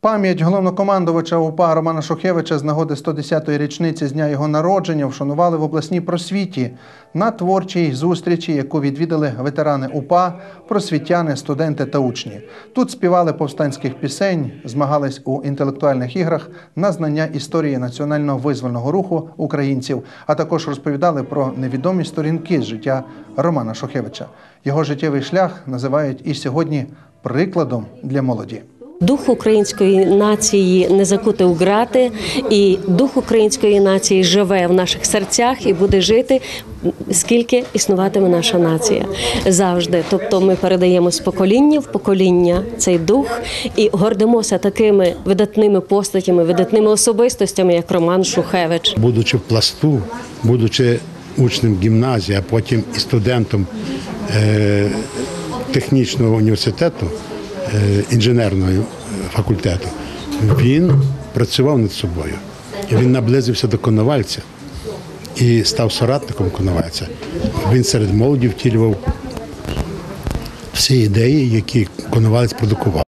Пам'ять головнокомандувача УПА Романа Шухевича з нагоди 110-ї річниці з дня його народження вшанували в обласній просвіті на творчій зустрічі, яку відвідали ветерани УПА, просвітяни, студенти та учні. Тут співали повстанських пісень, змагались у інтелектуальних іграх на знання історії національного визвольного руху українців, а також розповідали про невідомі сторінки з життя Романа Шухевича. Його життєвий шлях називають і сьогодні прикладом для молоді. Дух української нації не закути у грати, і дух української нації живе в наших серцях і буде жити, скільки існуватиме наша нація. Завжди. Тобто ми передаємо з покоління в покоління цей дух і гордимося такими видатними постатями, видатними особистостями, як Роман Шухевич. Будучи в Пласту, будучи учнем гімназії, а потім і студентом технічного університету, інженерного факультету, він працював над собою. Він наблизився до Коновальця і став соратником Коновальця. Він серед молоді втілював всі ідеї, які Коновалець продукував.